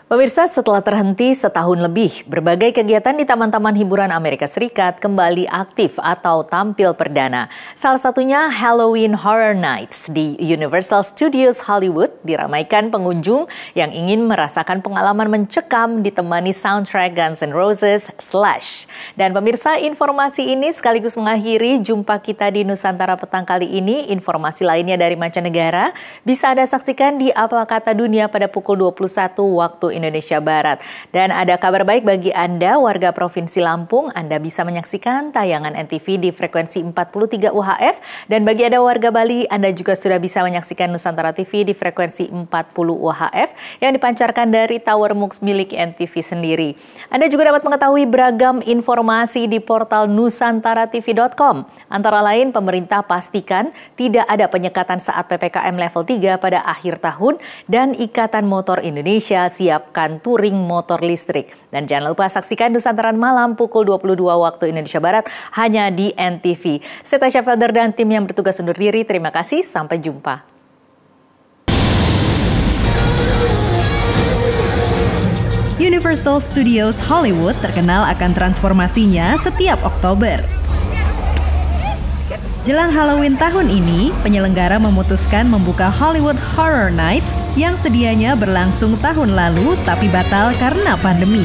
Pemirsa, setelah terhenti setahun lebih, berbagai kegiatan di taman-taman hiburan Amerika Serikat kembali aktif atau tampil perdana. Salah satunya Halloween Horror Nights di Universal Studios Hollywood diramaikan pengunjung yang ingin merasakan pengalaman mencekam ditemani soundtrack Guns N' Roses Slash. Dan pemirsa, informasi ini sekaligus mengakhiri jumpa kita di Nusantara Petang kali ini. Informasi lainnya dari mancanegara bisa Anda saksikan di Apa Kata Dunia pada pukul 21 waktu Indonesia Barat. Dan ada kabar baik bagi Anda, warga Provinsi Lampung. Anda bisa menyaksikan tayangan NTV di frekuensi 43 UHF. Dan bagi Anda warga Bali, Anda juga sudah bisa menyaksikan Nusantara TV di frekuensi 40 UHF yang dipancarkan dari Tower MUX milik NTV sendiri. Anda juga dapat mengetahui beragam informasi di portal nusantaratv.com. Antara lain, pemerintah pastikan tidak ada penyekatan saat PPKM level 3 pada akhir tahun dan Ikatan Motor Indonesia siapkan touring motor listrik. Dan jangan lupa saksikan Nusantara Malam pukul 22 waktu Indonesia Barat hanya di NTV. Saya Tasya Felder dan tim yang bertugas undur diri. Terima kasih, sampai jumpa. Universal Studios Hollywood terkenal akan transformasinya setiap Oktober. Jelang Halloween tahun ini, penyelenggara memutuskan membuka Hollywood Horror Nights yang sedianya berlangsung tahun lalu tapi batal karena pandemi.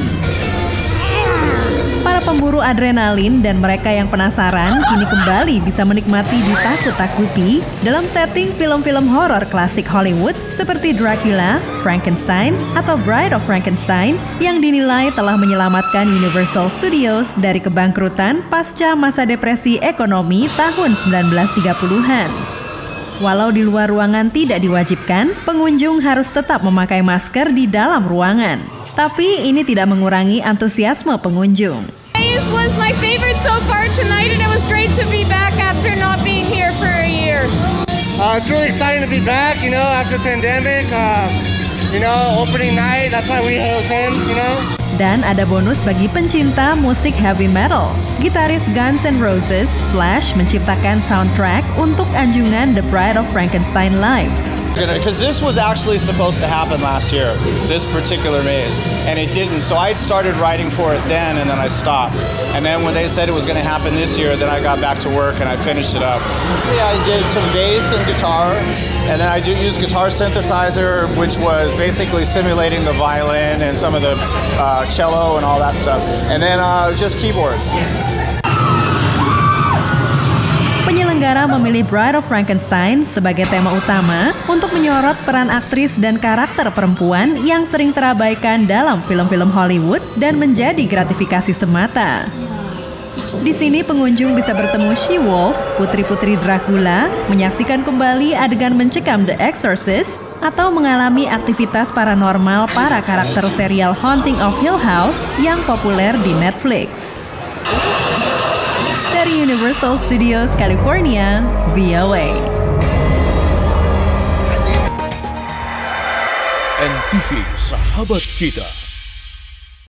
Para pemburu adrenalin dan mereka yang penasaran kini kembali bisa menikmati ditakut-takuti dalam setting film-film horor klasik Hollywood seperti Dracula, Frankenstein, atau Bride of Frankenstein yang dinilai telah menyelamatkan Universal Studios dari kebangkrutan pasca masa depresi ekonomi tahun 1930-an. Walau di luar ruangan tidak diwajibkan, pengunjung harus tetap memakai masker di dalam ruangan. Tapi ini tidak mengurangi antusiasme pengunjung. This was my favorite so far tonight, and it was great to be back after not being here for a year. It's really exciting to be back, after the pandemic. Opening night, that's why we came, Dan ada bonus bagi pencinta musik heavy metal. Gitaris Guns N' Roses Slash menciptakan soundtrack untuk anjungan The Bride of Frankenstein Lives. Because this was actually supposed to happen last year, this particular maze, and it didn't. So I started writing for it then, and then I stopped. And then when they said it was going to happen this year, then I got back to work and I finished it up. Yeah, I did some bass and guitar, and then I used guitar synthesizer, which was basically simulating the violin and some of the cello and all that stuff, and then just keyboards. Penyelenggara memilih Bride of Frankenstein sebagai tema utama untuk menyorot peran aktris dan karakter perempuan yang sering terabaikan dalam film-film Hollywood dan menjadi gratifikasi semata. Di sini pengunjung bisa bertemu She-Wolf, putri-putri Dracula, menyaksikan kembali adegan mencekam The Exorcist, atau mengalami aktivitas paranormal para karakter serial Haunting of Hill House yang populer di Netflix. Dari Universal Studios California, VOA. NTV, sahabat kita.